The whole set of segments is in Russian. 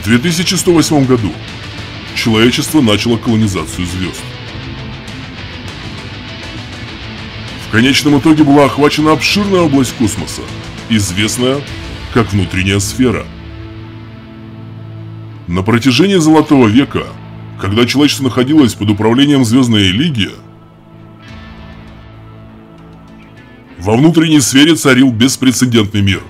В 2108 году человечество начало колонизацию звезд. В конечном итоге была охвачена обширная область космоса, известная как внутренняя сфера. На протяжении Золотого века, когда человечество находилось под управлением Звездной Лиги, во внутренней сфере царил беспрецедентный мир,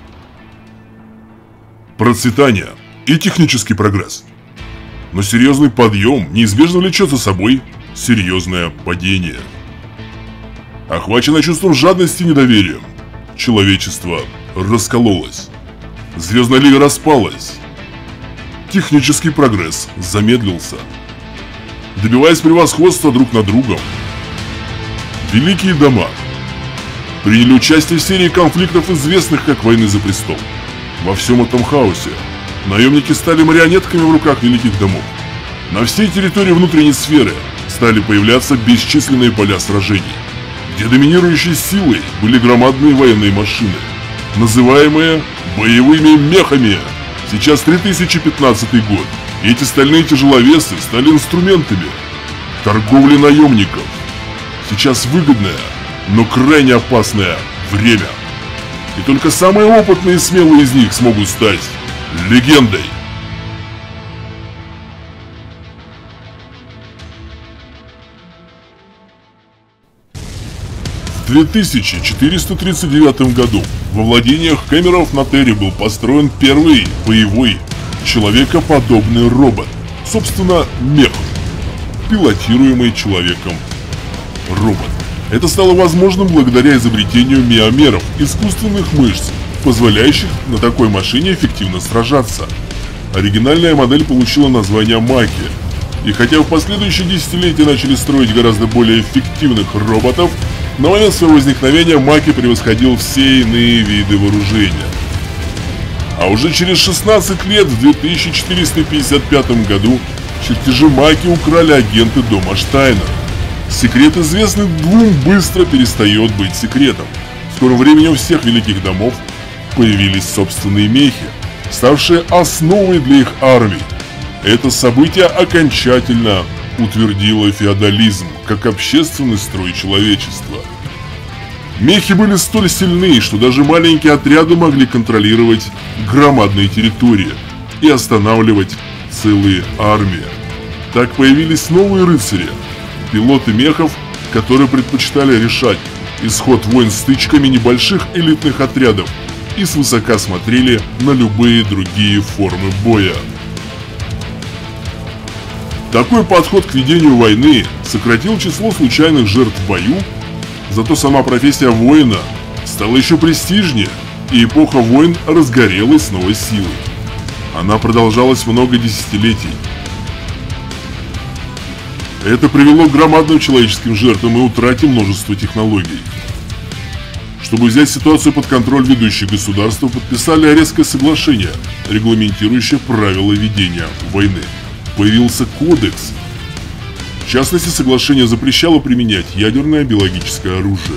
процветание и технический прогресс. Но серьезный подъем неизбежно влечет за собой серьезное падение. Охваченное чувством жадности и недоверием, человечество раскололось. Звездная Лига распалась. Технический прогресс замедлился. Добиваясь превосходства друг над другом, великие дома приняли участие в серии конфликтов, известных как «Войны за престол». Во всем этом хаосе наемники стали марионетками в руках великих домов. На всей территории внутренней сферы стали появляться бесчисленные поля сражений, где доминирующей силой были громадные военные машины, называемые боевыми мехами. Сейчас 3015 год, и эти стальные тяжеловесы стали инструментами торговли наемников. Сейчас выгодное, но крайне опасное время. И только самые опытные и смелые из них смогут стать легендой. В 2439 году во владениях Кэмеров на Терре был построен первый боевой человекоподобный робот, собственно мех, пилотируемый человеком робот. Это стало возможным благодаря изобретению миомеров, искусственных мышц, позволяющих на такой машине эффективно сражаться. Оригинальная модель получила название Маки, и хотя в последующие десятилетия начали строить гораздо более эффективных роботов, на момент своего возникновения Маки превосходил все иные виды вооружения. А уже через 16 лет, в 2455 году, чертежи Маки украли агенты дома Штайнер. Секрет, известный двум, быстро перестает быть секретом. В скором времени у всех великих домов появились собственные мехи, ставшие основой для их армий. Это событие окончательно утвердило феодализм как общественный строй человечества. Мехи были столь сильны, что даже маленькие отряды могли контролировать громадные территории и останавливать целые армии. Так появились новые рыцари, пилоты мехов, которые предпочитали решать исход войн стычками небольших элитных отрядов и свысока смотрели на любые другие формы боя. Такой подход к ведению войны сократил число случайных жертв в бою, зато сама профессия воина стала еще престижнее, и эпоха войн разгорелась с новой силой. Она продолжалась много десятилетий. Это привело к громадным человеческим жертвам и утрате множества технологий. Чтобы взять ситуацию под контроль, ведущие государства подписали Оресское соглашение, регламентирующее правила ведения войны. Появился кодекс. В частности, соглашение запрещало применять ядерное биологическое оружие.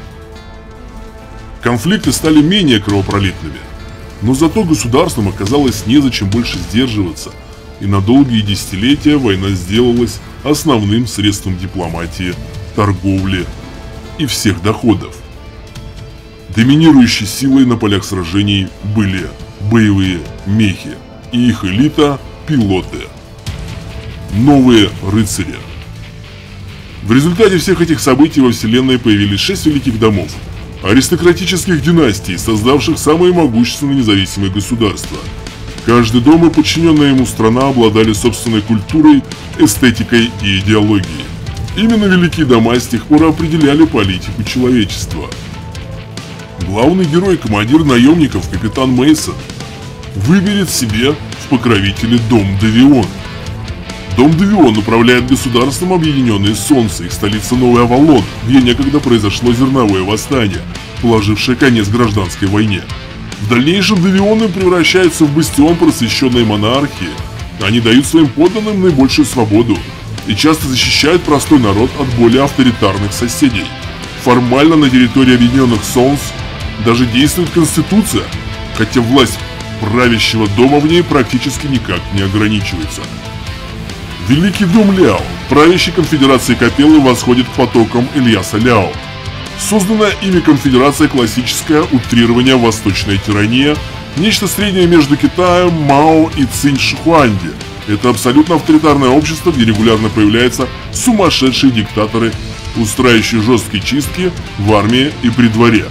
Конфликты стали менее кровопролитными, но зато государствам оказалось незачем больше сдерживаться, и на долгие десятилетия война сделалась основным средством дипломатии, торговли и всех доходов. Доминирующей силой на полях сражений были боевые мехи и их элита – пилоты. Новые рыцари. В результате всех этих событий во вселенной появились 6 великих домов, аристократических династий, создавших самые могущественные независимые государства. Каждый дом и подчиненная ему страна обладали собственной культурой, эстетикой и идеологией. Именно великие дома с тех пор определяли политику человечества. Главный герой, командир наемников, капитан Мейсон, выберет себе в покровители Дом Девион. Дом Девион управляет государством Объединенное Солнце, их столица Новый Авалон, где некогда произошло зерновое восстание, положившее конец гражданской войне. В дальнейшем Девионы превращаются в бастион просвещенной монархии. Они дают своим подданным наибольшую свободу и часто защищают простой народ от более авторитарных соседей. Формально на территории Объединенных Солнц даже действует Конституция, хотя власть правящего дома в ней практически никак не ограничивается. Великий дом Ляо, правящей конфедерации Капеллы, восходит к потокам Ильяса Ляо. Созданная ими конфедерация — классическое утрирование восточная тирания, нечто среднее между Китаем, Мао и Цинь Шихуанди. Это абсолютно авторитарное общество, где регулярно появляются сумасшедшие диктаторы, устраивающие жесткие чистки в армии и при дворе.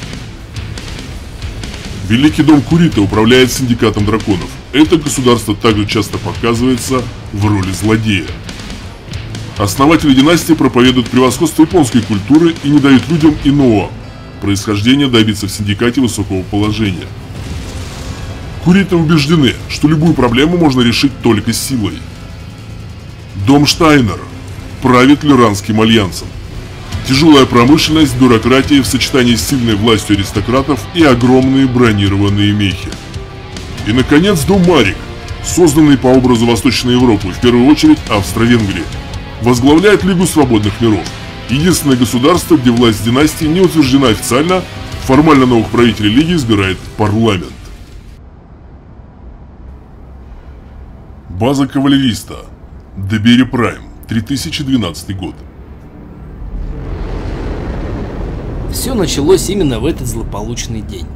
Великий дом Курита управляет синдикатом драконов. Это государство также часто показывается в роли злодея. Основатели династии проповедуют превосходство японской культуры и не дают людям иного происхождения добиться в синдикате высокого положения. Куриты убеждены, что любую проблему можно решить только силой. Дом Штайнер правит Люранским альянсом. Тяжелая промышленность, бюрократия в сочетании с сильной властью аристократов и огромные бронированные мехи. И, наконец, дом Марик, созданный по образу Восточной Европы, в первую очередь Австро-Венгрии, возглавляет Лигу Свободных Миров. Единственное государство, где власть династии не утверждена официально, формально новых правителей Лиги избирает парламент. База кавалериста. Дебери Прайм, 3012 год. Все началось именно в этот злополучный день.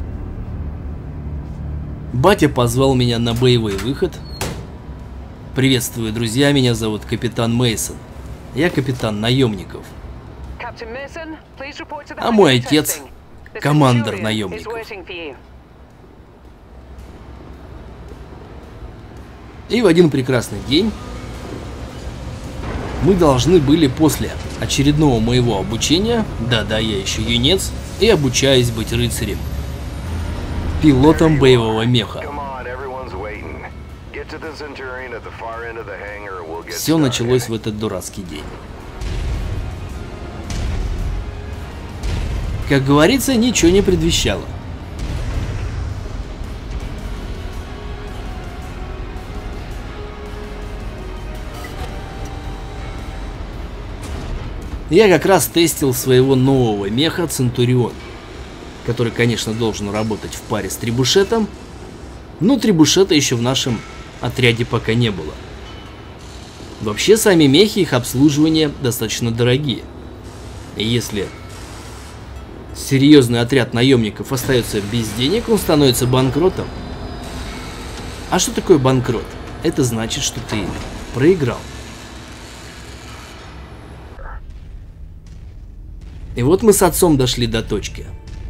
Батя позвал меня на боевой выход. Приветствую, друзья, меня зовут капитан Мейсон. Я капитан наемников. А мой отец — командир наемников. И в один прекрасный день мы должны были после очередного моего обучения, да-да, я еще юнец, и обучаюсь быть рыцарем, пилотом боевого меха. Все началось в этот дурацкий день. Как говорится, ничего не предвещало. Я как раз тестил своего нового меха Центурион, который, конечно, должен работать в паре с Трибушетом, но Трибушета еще в нашем отряде пока не было. Вообще, сами мехи, их обслуживание достаточно дорогие. И если серьезный отряд наемников остается без денег, он становится банкротом. А что такое банкрот? Это значит, что ты проиграл. И вот мы с отцом дошли до точки.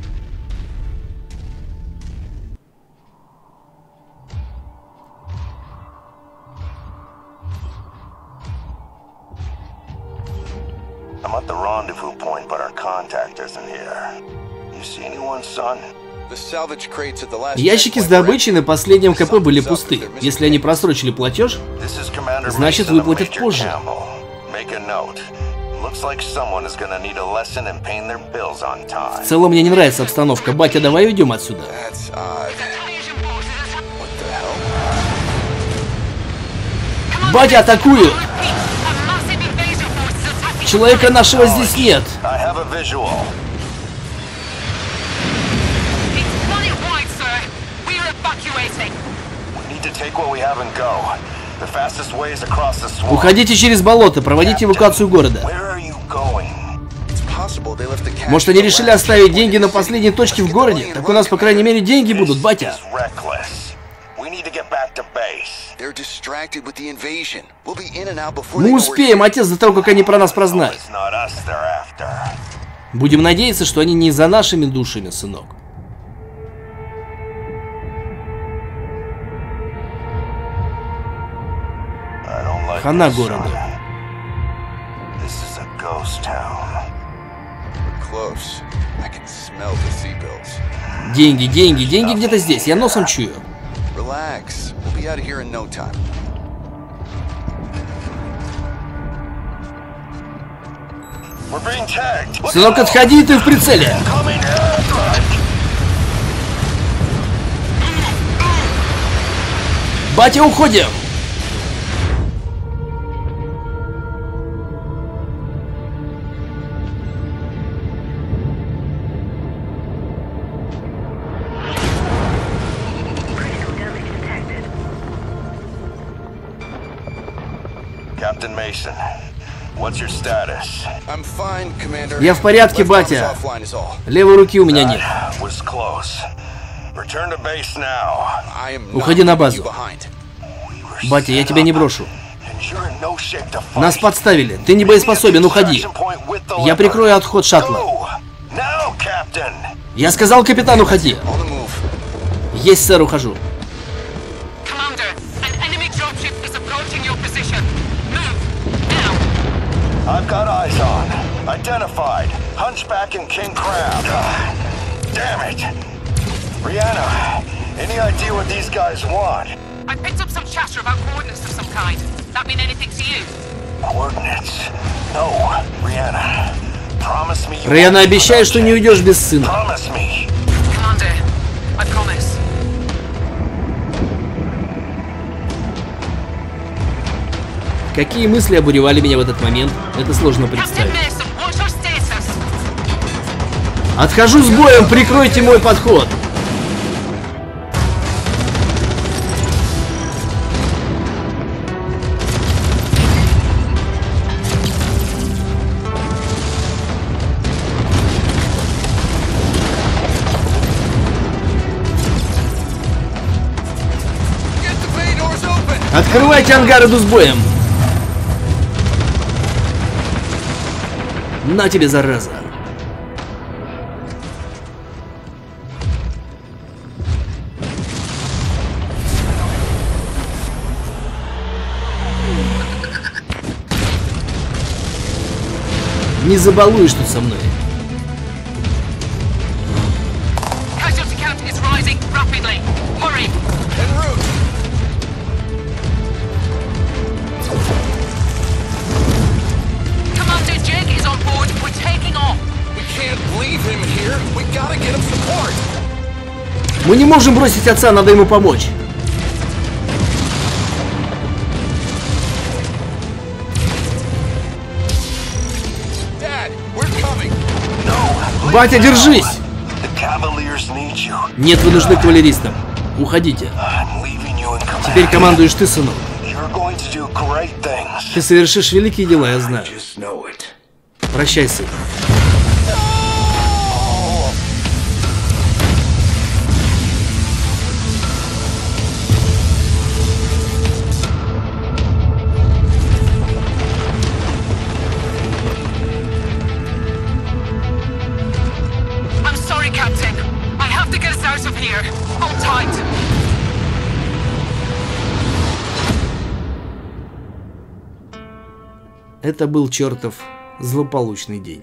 I'm at the rendezvous point, but our contact isn't here. You see anyone, son? Ящики с добычей на последнем КП были пусты. Если они просрочили платеж, значит выплатят позже. В целом мне не нравится обстановка. Батя, давай уйдем отсюда. Батя, атакуют! Человека нашего здесь нет. Уходите через болото, проводите эвакуацию города. Может, они решили оставить деньги на последней точке в городе? Так у нас, по крайней мере, деньги будут, батя. Мы успеем, отец, до того, как они про нас прознают. Будем надеяться, что они не за нашими душами, сынок. Хана городу. Деньги, деньги, деньги где-то здесь. Я носом чую. Сынок, отходи, ты в прицеле. Батя, уходим. Captain Mason. What's your status? I'm fine, Commander. Я в порядке, батя. Левой руки у меня нет. Was close. Return to base now. Уходи на базу. Батя, я тебя не брошу. Нас подставили. Ты не боеспособен, уходи. Я прикрою отход шаттла. Я сказал, капитан, уходи. Есть, сэр, ухожу. I've got eyes on. Identified. Hunchback and King Crab. Damn it. Rihanna, any idea what these guys want? I picked up some chatter about coordinates of some kind. That mean anything to you? Coordinates? No, Rihanna. Promise me you Rihanna, обещай, что не уйдешь без сына. Promise me. Commander, I promise. Какие мысли обуревали меня в этот момент, это сложно представить. Отхожу с боем, прикройте мой подход. Открывайте ангар, иду с боем. На тебе, зараза. Не забалуешь тут со мной. Мы не можем бросить отца, надо ему помочь. Батя, держись! Нет, вы нужны кавалеристам. Уходите. Теперь командуешь ты, сынок. Ты совершишь великие дела, я знаю. Прощай, сын. Это был чертов злополучный день.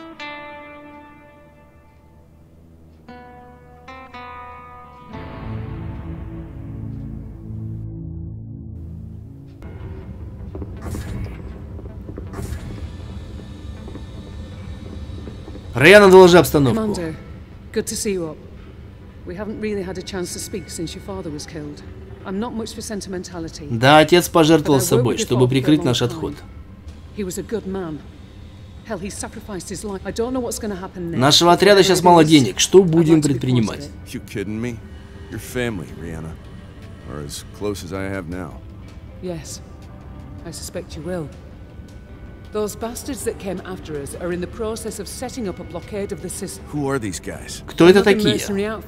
Rihanna, доложи обстановку. Commander, good to see you up. We haven't really had a chance to speak since your father was killed. I'm not much for sentimentality. Да, отец пожертвовал собой, чтобы прикрыть наш отход. Нашего отряда сейчас мало денег. Что будем предпринимать? Кто это такие?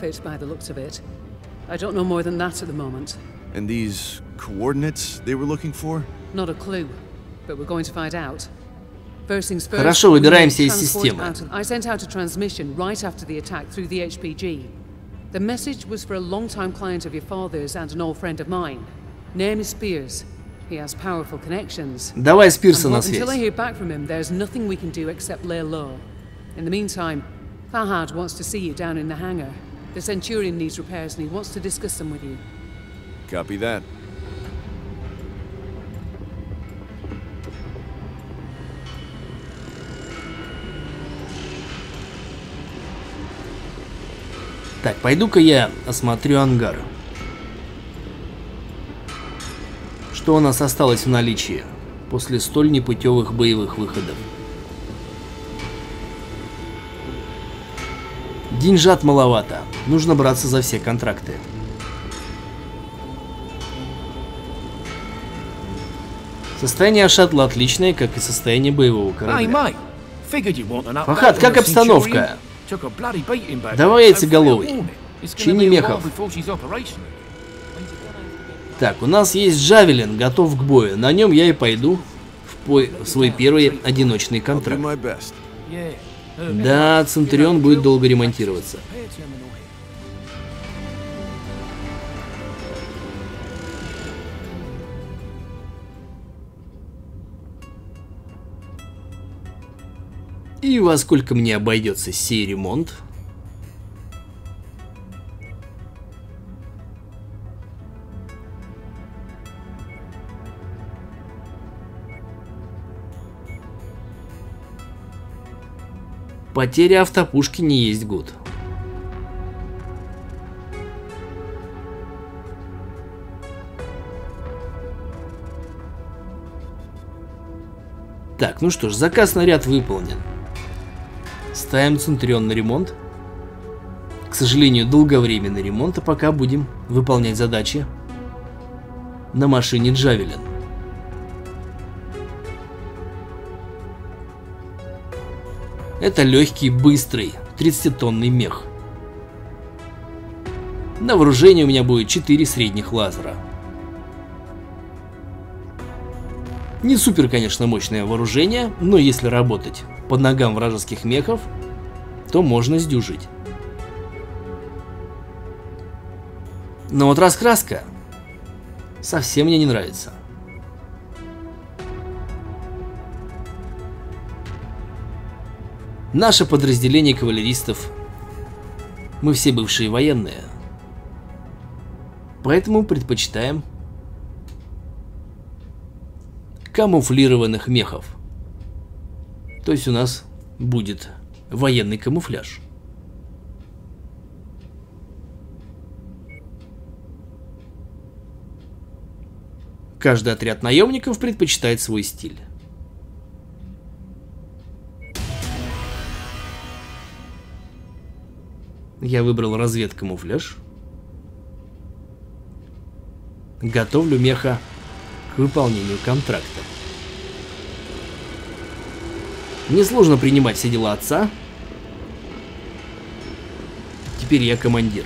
Хорошо, выбираемся из системы. I sent out a transmission right after the attack through the HPG. The message was for a long-time client of your father's and an old friend of mine. Name is Spears. He has powerful connections. Давай Спирса на связь. Until I hear back from him, there's nothing we can do except lay low. In the meantime, Fahad wants to see you down in the hangar. The Centurion needs repairs and he wants to discuss them with you. Copy that. Так, пойду-ка я осмотрю ангар. Что у нас осталось в наличии после столь непутевых боевых выходов? Деньжат маловато. Нужно браться за все контракты. Состояние шаттла отличное, как и состояние боевого корабля. Hey, mate. Figured you want an update Фахад, on как the обстановка? Centurion. Took a bloody beating back Давай, there, so яйцеголовый. fair warning. It's gonna Чини be a while мехов. before she's operational. Так, у нас есть Джавелин, готов к бою. На нем я и пойду в свой первый одиночный I'll do контракт. my best. Yeah. Да, Центурион будет долго ремонтироваться. Repair terminal here. И во сколько мне обойдется сей ремонт? Потеря автопушки не есть гуд. Так, ну что ж, заказ снаряд выполнен. Ставим Центурион на ремонт. К сожалению, долговременный ремонт, а пока будем выполнять задачи на машине Джавелин. Это легкий, быстрый, 30-тонный мех. На вооружении у меня будет 4 средних лазера. Не супер, конечно, мощное вооружение, но если работать под ногам вражеских мехов, то можно сдюжить. Но вот раскраска совсем мне не нравится. Наше подразделение кавалеристов, мы все бывшие военные, поэтому предпочитаем камуфлированных мехов. То есть у нас будет военный камуфляж. Каждый отряд наемников предпочитает свой стиль. Я выбрал разведкамуфляж. Готовлю меха к выполнению контракта. Несложно принимать все дела отца. Теперь я командир.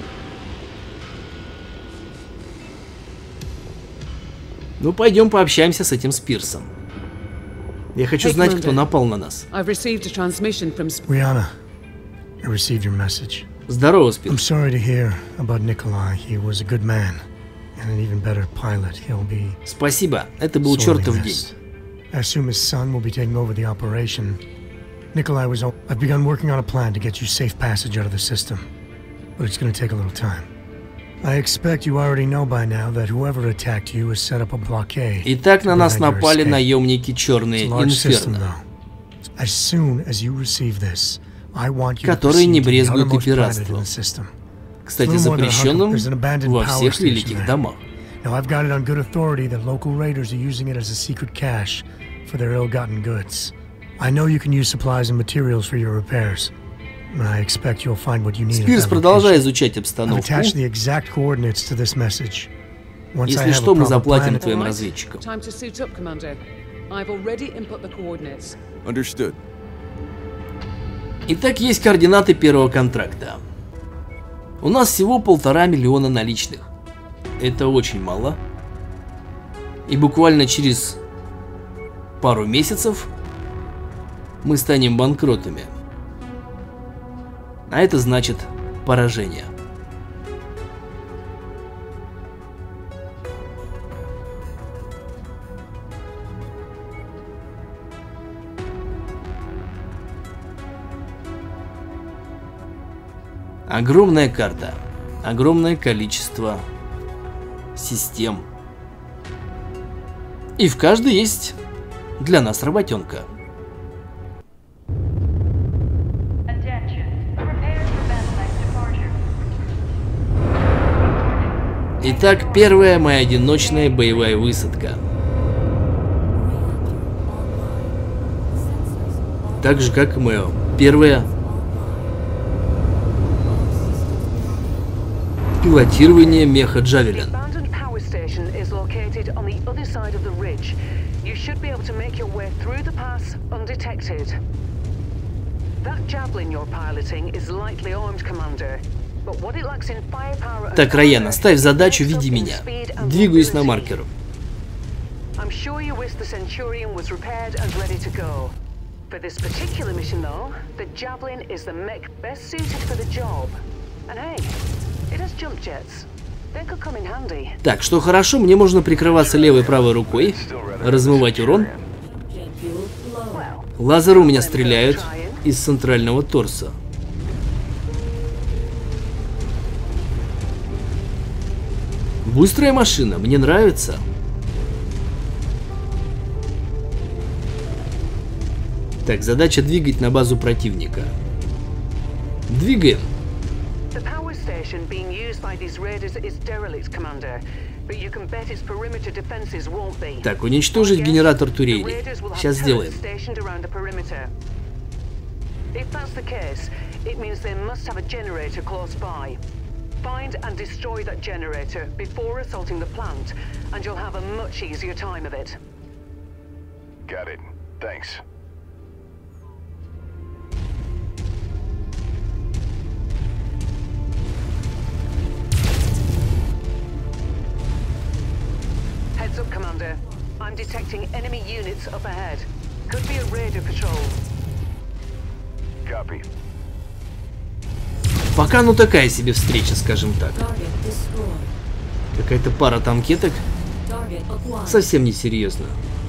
Ну, пойдем пообщаемся с этим Спирсом. Я хочу знать, кто напал на нас. Rihanna, I received your message. Здорово, I'm Спирс. sorry to hear about Nikolai. He was a good man and an even better pilot. He'll be Спасибо, это был sorely чертов день. missed. I assume his son will be taking over the operation. Nikolai was. I've begun working on a plan to get you safe passage out of the system, but it's going to take a little time. I expect you already know by now that whoever attacked you has set up a blockade. Итак, на нас to prevent your напали escape. наемники Черные It's a large system, Инферно, though. As soon as you receive this, I want you to которые не proceed to the брезгуют и outermost planet in пиратством. the system. Кстати, запрещенным во всех великих домах. Now I've got it on good authority that local raiders are using it as a secret cache for their ill-gotten goods. I know you can use supplies and materials for your repairs, and I expect you'll find what you need. Спирс, продолжай изучать обстановку. Attach the exact coordinates to this message. Once I Если have что, a мы proper заплатим plan, твоим разведчикам. Time to suit up, Commander. I've already input the coordinates. Understood. Итак, есть координаты первого контракта. У нас всего 1,5 миллиона наличных. Это очень мало. И буквально через пару месяцев мы станем банкротами. А это значит поражение. Огромная карта, огромное количество систем. И в каждой есть для нас работенка. Итак, первая моя одиночная боевая высадка. Так же, как и мое первое пилотирование меха Джавелин. station is located on the other side of the ridge. You should be able to make your way through the pass undetected. That javelin you're piloting is lightly armed, Commander. But what it lacks in firepower and Так, Райана, ставь задачу, веди меня. Двигаюсь на маркер. I'm sure you wish the Centurion was repaired and ready to go. For this particular mission, though, the Javelin is the mech best suited for the job. And hey, it has jump jets. They could come in handy. Так, что хорошо, мне можно прикрываться левой и правой рукой, размывать урон. Лазеры у меня стреляют из центрального торса. Быстрая машина, мне нравится. Так, задача двигать на базу противника. Двигаем. Так, уничтожить генератор турелей. Сейчас сделаем. Find and destroy that generator before assaulting the plant, and you'll have a much easier time of it. Got it. Thanks. Heads up, Commander. I'm detecting enemy units up ahead. Could be a raider patrol. Copy. Пока ну такая себе встреча, скажем так. Какая-то пара танкеток. Совсем несерьезно.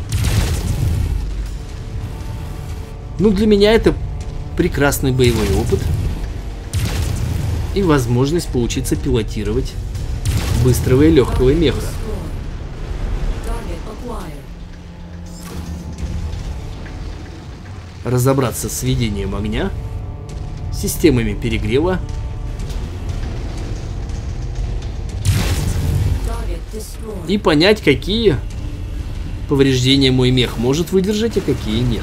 Ну, для меня это прекрасный боевой опыт. И возможность поучиться пилотировать быстрого и легкого меха. Разобраться с ведением огня, системами перегрева. И понять, какие повреждения мой мех может выдержать, а какие нет.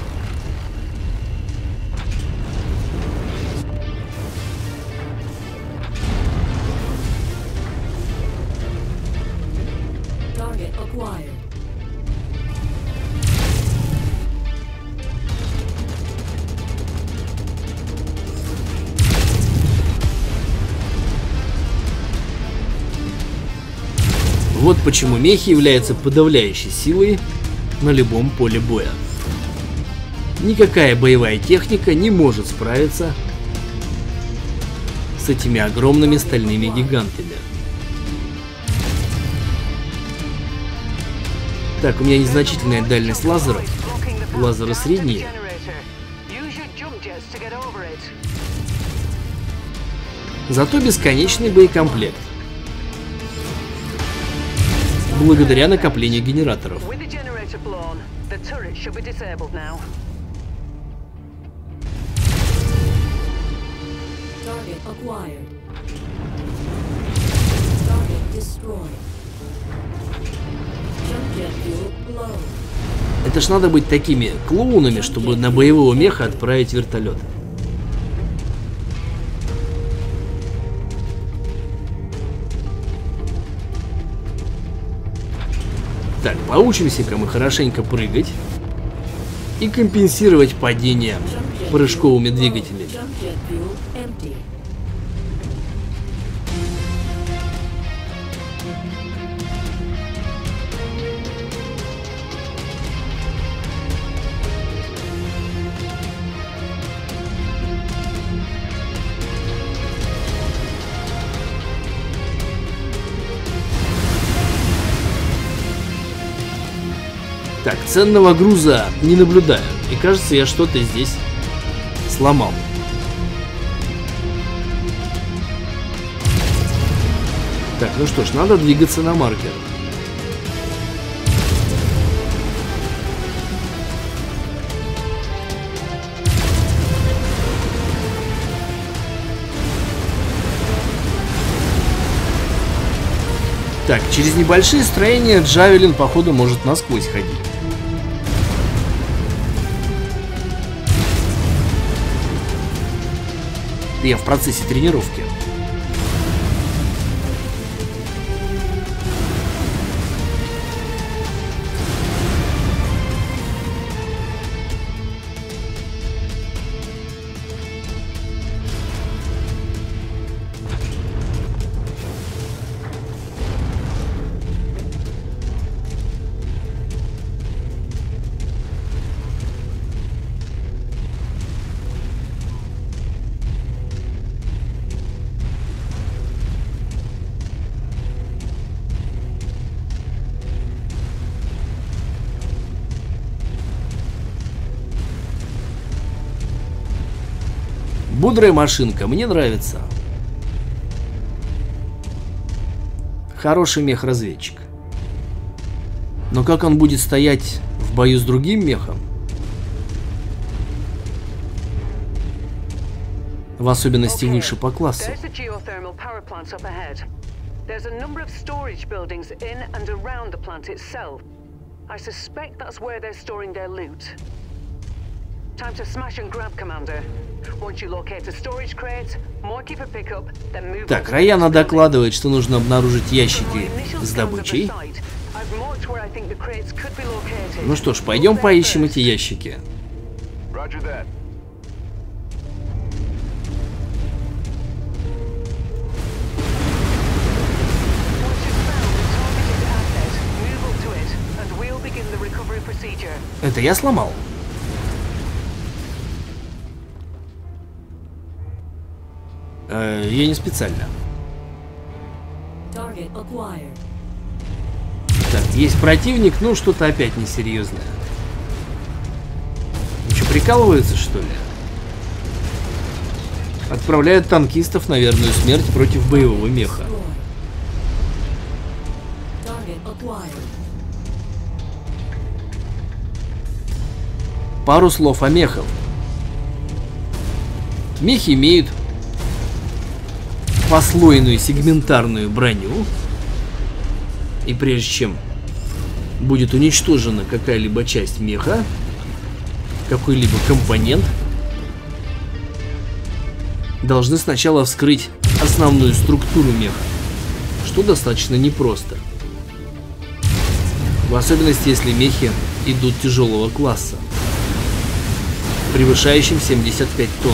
Вот почему мехи являются подавляющей силой на любом поле боя. Никакая боевая техника не может справиться с этими огромными стальными гигантами. Так, у меня незначительная дальность лазеров. Лазеры средние. Зато бесконечный боекомплект. Благодаря накоплению генераторов. Это ж надо быть такими клоунами, чтобы на боевого меха отправить вертолет. Так, поучимся-ка мы хорошенько прыгать и компенсировать падение прыжковыми двигателями. Так, ценного груза не наблюдаю. И кажется, я что-то здесь сломал. Так, ну что ж, надо двигаться на маркер. Так, через небольшие строения Джавелин, походу, может насквозь ходить. Я в процессе тренировки. Бодрая машинка, мне нравится. Хороший мех-разведчик. Но как он будет стоять в бою с другим мехом? В особенности выше по классу. There's a number of storage buildings in and around the plant itself. I suspect that's where they're storing their loot. Time to smash and grab, Commander. Once you locate a storage crate, mark it for pickup, then move. Так, Раяна докладывает, что нужно обнаружить ящики с добычей. Ну что ж, пойдем поищем эти ящики. Roger that. Это я сломал? Я не специально. Так, есть противник, ну что-то опять несерьезное. Ну что, прикалываются, что ли? Отправляют танкистов на верную смерть против боевого меха. Пару слов о мехах. Мехи имеют послойную сегментарную броню. И прежде чем будет уничтожена какая-либо часть меха, какой-либо компонент, должны сначала вскрыть основную структуру меха, что достаточно непросто. В особенности, если мехи идут тяжелого класса, превышающим 75 тонн.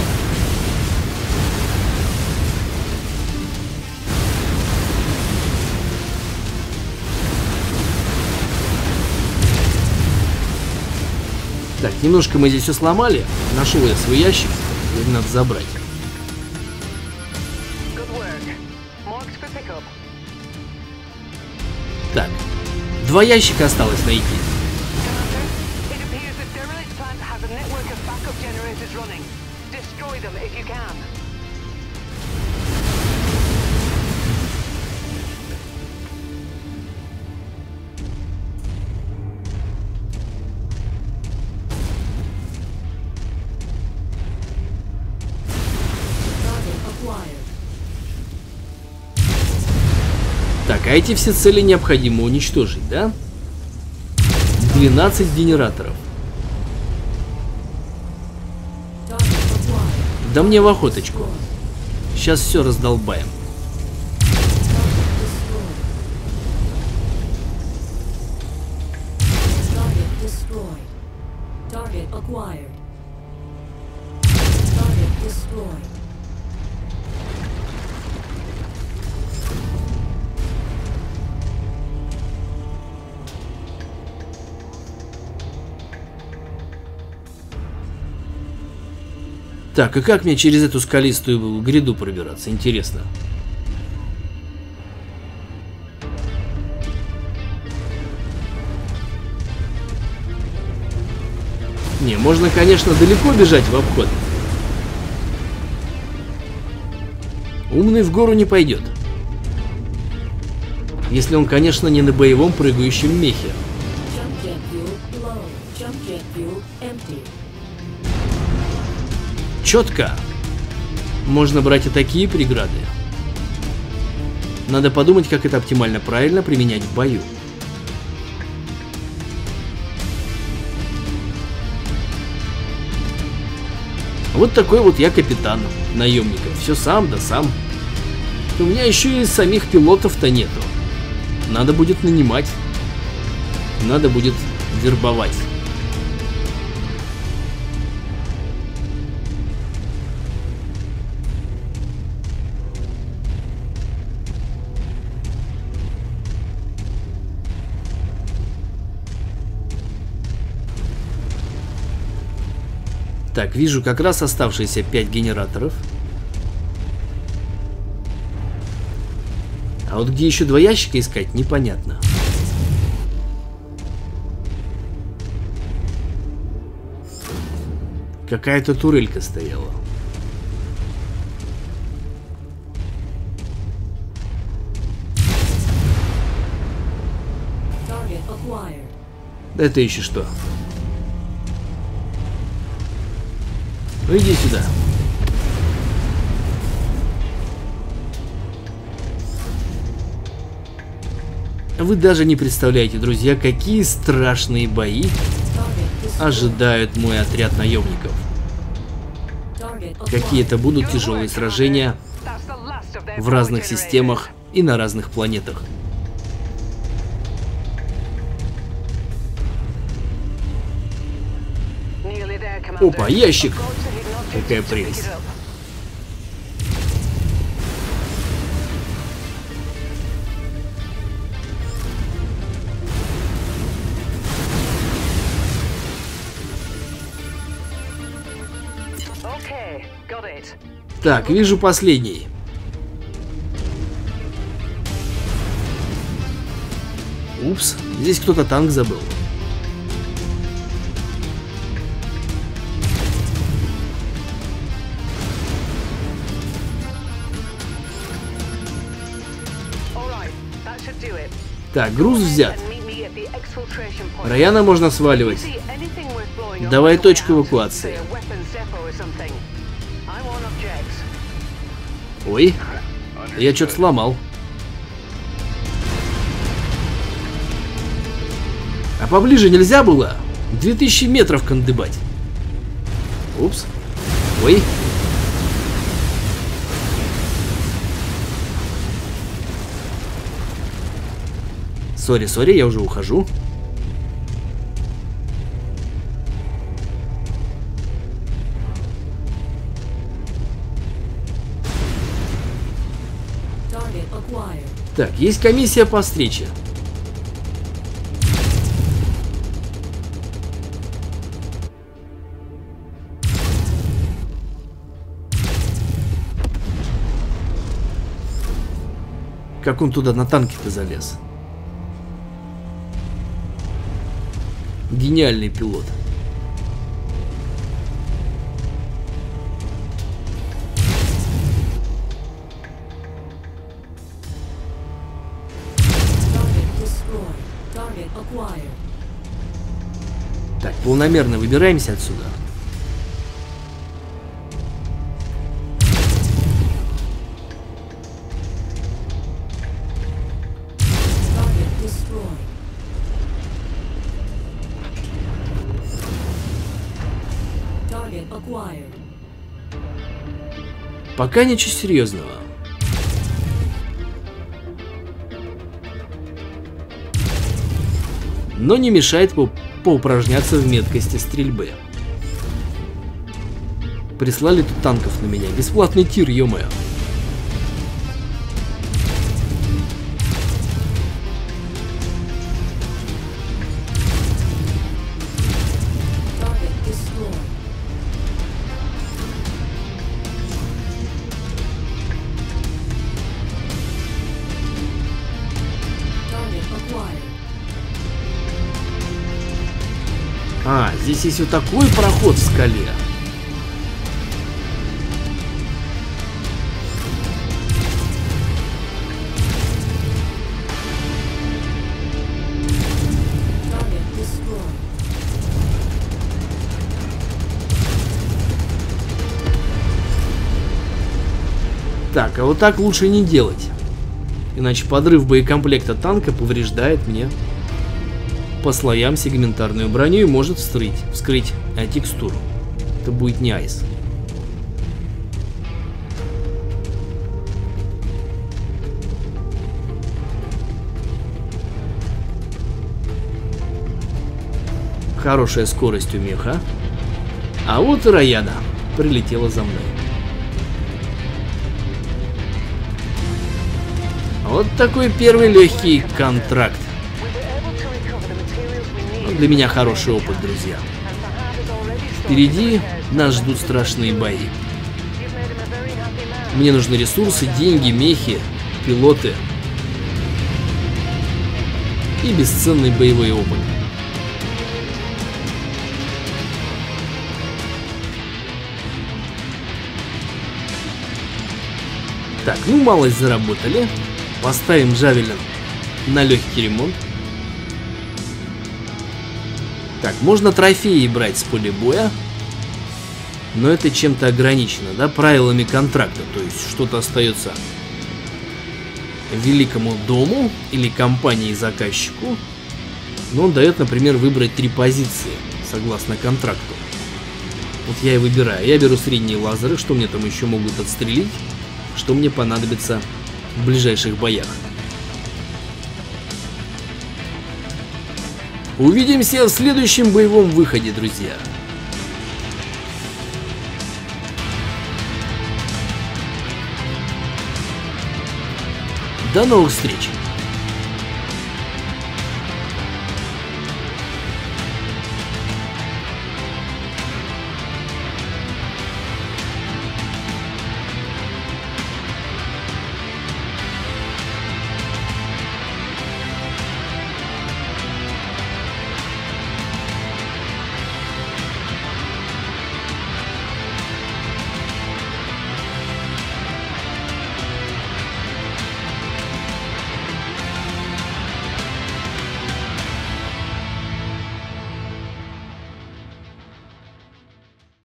Так, немножко мы здесь все сломали. Нашел я свой ящик, его надо забрать. Так, 2 ящика осталось найти. Так, а эти все цели необходимо уничтожить, да? 12 генераторов. Да мне в охоточку. Сейчас все раздолбаем. Так, и как мне через эту скалистую гряду пробираться? Интересно. Не, можно, конечно, далеко бежать в обход. Умный в гору не пойдет. Если он, конечно, не на боевом прыгающем мехе. Четко. Можно брать и такие преграды. Надо подумать, как это оптимально правильно применять в бою. Вот такой вот я капитан наемников. Все сам да сам. У меня еще и самих пилотов-то нету. Надо будет нанимать. Надо будет вербовать. Так, вижу как раз оставшиеся 5 генераторов. А вот где еще 2 ящика искать, непонятно. Какая-то турелька стояла. Это еще что? Ну иди сюда. Вы даже не представляете, друзья, какие страшные бои ожидают мой отряд наемников. Какие это будут тяжелые сражения в разных системах и на разных планетах. Опа, ящик! Какая прелесть! Так, вижу последний. Упс, здесь кто-то танк забыл. Так, груз взят. Райана можно сваливать. Давай точку эвакуации. Ой, я что-то сломал. А поближе нельзя было? 2000 метров кандыбать. Упс. Ой. Сори, я уже ухожу. Так, есть комиссия по встрече. Как он туда на танке-то залез? Гениальный пилот. Так, полномерно выбираемся отсюда. Пока ничего серьезного. Но не мешает поупражняться в меткости стрельбы. Прислали тут танков на меня. Бесплатный тир, ё-моё. А, здесь есть вот такой проход в скале. Так, а вот так лучше не делать. Иначе подрыв боекомплекта танка повреждает мне по слоям сегментарную броню и может вскрыть текстуру. Это будет не айс. Хорошая скорость у меха. А вот и Раяна прилетела за мной. Вот такой первый легкий контракт. Для меня хороший опыт, друзья. Впереди нас ждут страшные бои. Мне нужны ресурсы, деньги, мехи, пилоты и бесценный боевой опыт. Так, ну малость заработали. Поставим Джавелин на легкий ремонт. Так, можно трофеи брать с поля боя, но это чем-то ограничено, да, правилами контракта. То есть что-то остается великому дому или компании-заказчику. Но он дает, например, выбрать 3 позиции, согласно контракту. Вот я и выбираю. Я беру средние лазеры, что мне там еще могут отстрелить, что мне понадобится в ближайших боях. Увидимся в следующем боевом выходе, друзья. До новых встреч!